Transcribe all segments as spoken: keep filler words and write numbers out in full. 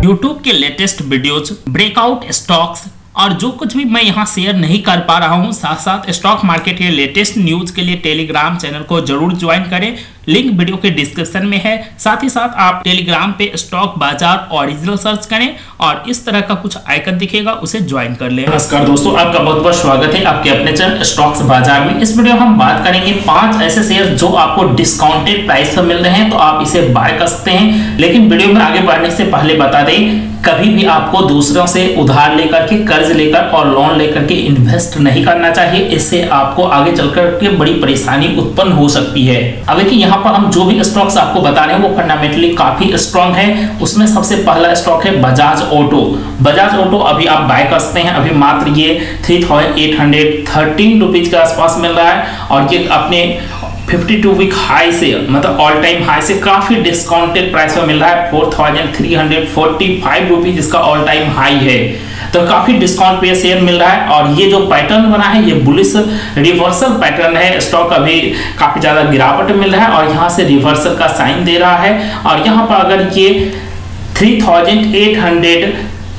YouTube के latest videos, breakout stocks और जो कुछ भी मैं यहाँ शेयर नहीं कर पा रहा हूँ, साथ साथ स्टॉक मार्केट के लेटेस्ट न्यूज के लिए टेलीग्राम चैनल को जरूर ज्वाइन करें। लिंक वीडियो के डिस्क्रिप्शन में है। साथ ही साथ आप टेलीग्राम पे स्टॉक बाजार ओरिजिनल सर्च करें और इस तरह का कुछ आइकन दिखेगा, उसे ज्वाइन कर लें। नमस्कार दोस्तों, आपका बहुत बहुत स्वागत है आपके अपने चैनल स्टॉक्स बाजार में। इस वीडियो में हम बात करेंगे पांच ऐसे शेयर जो आपको डिस्काउंटेड प्राइस पर मिल रहे हैं, तो आप इसे बाय कर सकते हैं। लेकिन वीडियो में आगे बढ़ने से पहले बता दें, कभी भी आपको दूसरों से उधार लेकर के, कर्ज लेकर और लोन लेकर के इन्वेस्ट नहीं करना चाहिए। इससे आपको आगे चलकर के बड़ी परेशानी उत्पन्न हो सकती है। अब देखिए, यहाँ पर हम जो भी स्टॉक्स आपको बता रहे हैं वो फंडामेंटली काफी स्ट्रॉन्ग है। उसमें सबसे पहला स्टॉक है बजाज ऑटो। बजाज ऑटो अभी आप बाय कर सकते हैं। अभी मात्र ये three thousand eight hundred thirteen rupees के आसपास मिल रहा है और ये अपने बावन वीक हाई से, मतलब ऑल टाइम हाई से काफी डिस्काउंटेड प्राइस में मिल रहा है। Four thousand three hundred forty five rupees इसका ऑल टाइम हाई है, तो काफी डिस्काउंट पे शेयर मिल रहा है। और ये जो पैटर्न बना है ये बुलिश रिवर्सल पैटर्न है। स्टॉक अभी काफी ज्यादा गिरावट मिल रहा है और यहाँ से रिवर्सल का साइन दे रहा है। और यहाँ पर अगर ये three thousand eight hundred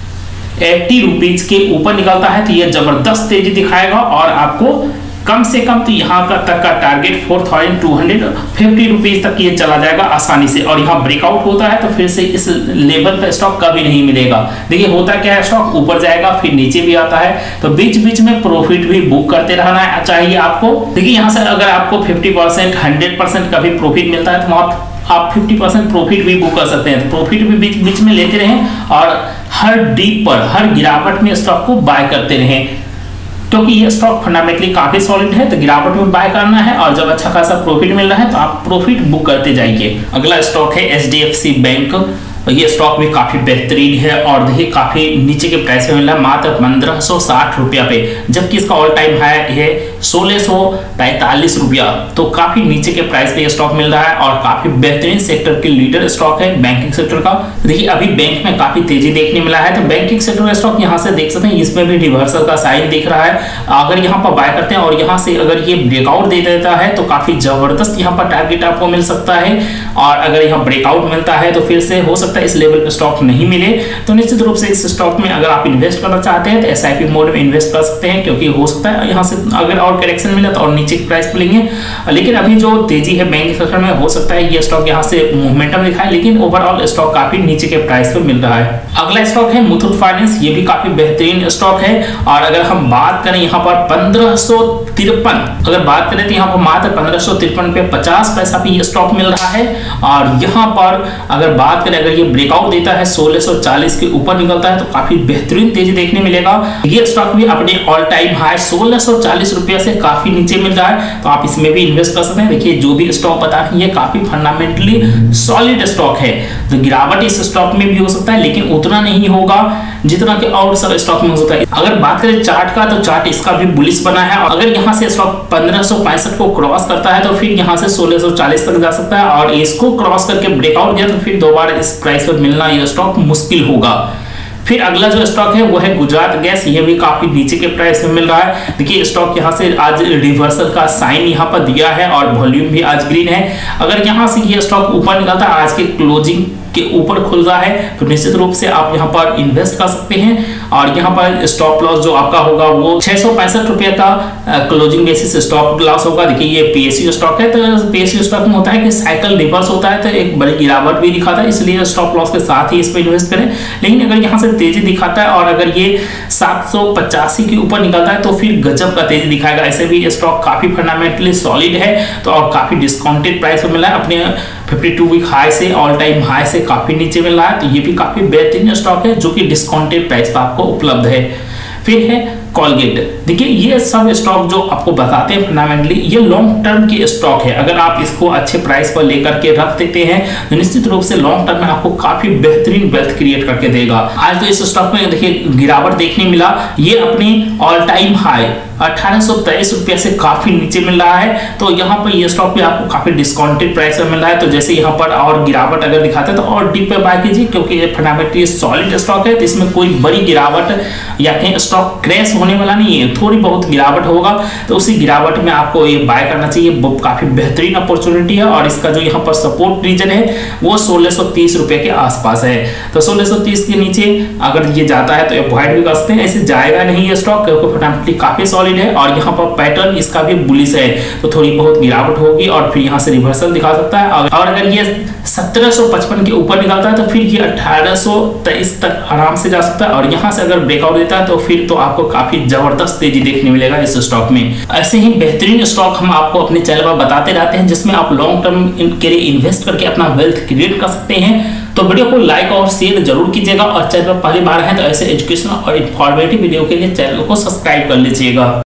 eighty rupees के ऊपर निकलता है तो ये जबरदस्त तेजी दिखाएगा और आपको कम से कम तो यहाँ का तक का target four thousand two hundred fifty rupees तक ये चला जाएगा आसानी से। और यहाँ ब्रेकआउट होता है तो फिर से इस लेवल पर स्टॉक कभी नहीं मिलेगा। देखिए होता क्या है, स्टॉक ऊपर जाएगा फिर नीचे भी आता है, तो बीच बीच में प्रॉफिट भी बुक करते रहना चाहिए आपको। देखिए यहाँ से अगर आपको फिफ्टी परसेंट हंड्रेड परसेंट कभी प्रॉफिट मिलता है तो आप आप फिफ्टी परसेंट प्रॉफिट भी बुक कर सकते हैं। तो प्रॉफिट भी बीच बीच में लेते रहें और हर डीप पर, हर गिरावट में स्टॉक को बाय करते रहें, क्योंकि ये स्टॉक फंडामेंटली काफी सॉलिड है। तो गिरावट में बाय करना है और जब अच्छा खासा प्रॉफिट मिल रहा है तो आप प्रॉफिट बुक करते जाइए। अगला स्टॉक है H D F C bank. ये स्टॉक भी काफी बेहतरीन है और देखिए काफी नीचे के प्राइस में मिल रहा है, मात्र पंद्रह सौ साठ रुपया पे, जबकि इसका ऑल टाइम हाई है सोलह सौ पैंतालीस रुपया। तो काफी नीचे के प्राइस पे स्टॉक मिल रहा है और काफी बेहतरीन सेक्टर की लीडर स्टॉक है बैंकिंग सेक्टर का। देखिए अभी बैंक में काफी तेजी देखने मिला है, तो बैंकिंग सेक्टर का स्टॉक यहाँ से देख सकते हैं, इसमें भी रिवर्सल का साइन दिख रहा है। अगर यहाँ पर बाय करते हैं और यहाँ से अगर ये ब्रेकआउट दे देता है तो काफी जबरदस्त यहाँ पर टारगेट आपको मिल सकता है। और अगर यहाँ ब्रेकआउट मिलता है तो फिर से हो सकता है इस लेवल पे स्टॉक नहीं मिले, तो निश्चित रूप से इस स्टॉक में अगर आप इन्वेस्ट करना चाहते हैं तो एसआईपी मोड में इन्वेस्ट कर सकते हैं, क्योंकि हो सकता है यहाँ से अगर और करेक्शन मिला तो और नीचे की प्राइस पे लेंगे। लेकिन अभी जो तेजी है बैंकिंग सेक्टर में, हो सकता है ये स्टॉक यहाँ से मोमेंटम दिखाए, लेकिन ओवरऑल स्टॉक काफी नीचे के प्राइस पे मिल रहा है। अगला स्टॉक है मुथूट फाइनेंस। ये भी काफी बेहतरीन स्टॉक है और अगर हम बात करें यहाँ पर पंद्रह सौ तिरपन अगर बात करें तो यहाँ पर मात्र पंद्रह सौ तिरपन पे पचास पैसा पे ये स्टॉक मिल रहा है। और यहाँ पर अगर बात करें, अगर ये ब्रेकआउट देता है सोलह सौ चालीस के ऊपर निकलता है तो काफी बेहतरीन तेजी देखने मिलेगा। ये स्टॉक भी अपने ऑल टाइम हाई सोलह सौ चालीस रुपया से काफी नीचे मिल रहा है, तो आप इसमें भी इन्वेस्ट कर सकते हैं। देखिए जो भी स्टॉक बता रहे हैं ये काफी फंडामेंटली सॉलिड स्टॉक है, तो गिरावट इस स्टॉक में भी हो सकता है लेकिन उतना नहीं होगा जितना कि और सब स्टॉक में हो सकता है। अगर बात करें चार्ट का, तो चार्ट इसका भी बुलिश बना है और अगर यहाँ से स्टॉक पंद्रह सौ पैंसठ को क्रॉस करता है तो फिर यहाँ से सोलह सौ चालीस तक जा सकता है और इसको क्रॉस करके ब्रेकआउट दिया तो फिर दोबारा इस प्राइस पर मिलना ये स्टॉक मुश्किल होगा। फिर अगला जो स्टॉक है वो है गुजरात गैस। ये भी काफी नीचे के प्राइस में मिल रहा है। देखिए स्टॉक यहाँ से आज रिवर्सल का साइन यहाँ पर दिया है और वॉल्यूम भी आज ग्रीन है। अगर यहाँ से ये स्टॉक ऊपर निकलता है, आज के क्लोजिंग के ऊपर खुल रहा है, तो निश्चित रूप से आप यहाँ पर इन्वेस्ट कर सकते हैं। और यहाँ पर स्टॉप लॉस जो आपका होगा वो छह सौ पैंसठ रुपये का क्लोजिंग बेसिस स्टॉप लॉस होगा। देखिए ये पीएसयू स्टॉक है, तो पीएसयू स्टॉक में होता है कि साइकिल रिवर्स होता है तो एक बड़ी गिरावट भी दिखाता है, इसलिए स्टॉप लॉस के साथ ही इस पर इन्वेस्ट करें। लेकिन अगर यहाँ से तेजी दिखाता है और अगर ये सात सौ पचासी के ऊपर निकलता है तो फिर गजब का तेजी दिखाएगा। ऐसे भी स्टॉक काफी फंडामेंटली सॉलिड है, तो और काफी डिस्काउंटेड प्राइस पर मिला है, अपने बावन वीक हाई से, ऑल टाइम हाई से काफी नीचे मिल रहा है। तो ये भी काफी बेहतरीन स्टॉक है जो कि डिस्काउंटेड प्राइस पर आपको उपलब्ध है। फिर है कॉलगेट। देखिए ये सब स्टॉक जो आपको बताते हैं फंडामेंटली ये लॉन्ग टर्म की स्टॉक है। अगर आप इसको अच्छे प्राइस पर लेकर के रख देते हैं तो निश्चित रूप से लॉन्ग टर्म में आपको काफी बेहतरीन वेल्थ क्रिएट करके देगा। आज तो इस स्टॉक में देखिए गिरावट देखने मिला, ये अपनी ऑल टाइम हाई अठारह सौ तेईस रुपया से काफी नीचे मिल रहा है, तो यहाँ पर ये स्टॉक भी आपको काफी डिस्काउंटेड प्राइस में मिल रहा है। तो जैसे यहाँ पर और गिरावट अगर दिखाते हैं तो और डीप पे बाय कीजिए, क्योंकि ये फंडामेंटली सॉलिड स्टॉक है, तो इसमें कोई बड़ी गिरावट या कहीं स्टॉक क्रैश होने वाला नहीं है, थोड़ी बहुत गिरावट होगा, तो उसी गिरावट में आपको ये बाय करना चाहिए। काफी बेहतरीन अपॉर्चुनिटी है और इसका जो यहाँ पर सपोर्ट रीजन है वो सोलह सौ तीस रुपए के आसपास है। तो सोलह सौ तीस के नीचे अगर ये जाता है तो अवॉइड भी कर सकते हैं, ऐसे जाएगा नहीं ये स्टॉक क्योंकि फंडामेंटली काफी सॉलिड है और यहाँ पर पैटर्न इसका भी बुलिश है। तो थोड़ी बहुत गिरावट होगी और फिर यहाँ से रिवर्सल दिखा सकता है, और अगर ये सत्रह सौ पचपन के ऊपर निकलता है तो फिर ये अठारह सौ तेईस तक आराम से जा सकता है, और यहाँ से अगर ब्रेकआउट देता है तो फिर तो आपको काफी जबरदस्त तेजी देखने मिलेगा इस स्टॉक में। ऐसे ही बेहतरीन स्टॉक हम आपको अपने चैनल पर बताते रहते हैं जिसमें आप लॉन्ग टर्म के लिए इन्वेस्ट करके अपना वेल्थ क्रिएट कर सकते हैं। तो वीडियो को लाइक और शेयर जरूर कीजिएगा, और चैनल पर पहली बार है तो ऐसे एजुकेशनल और इन्फॉर्मेटिव वीडियो के लिए चैनल को सब्सक्राइब कर लीजिएगा।